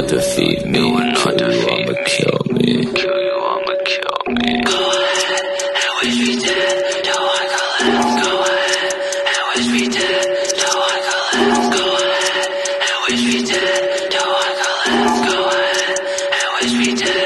defeat me. Kill you, I'ma kill me. Kill you, I'ma kill me. Go ahead and wish me dead. Don't I go left? Go ahead and wish me dead. Don't I go left? Go ahead and wish me dead. Don't I go left? Go ahead and wish me dead.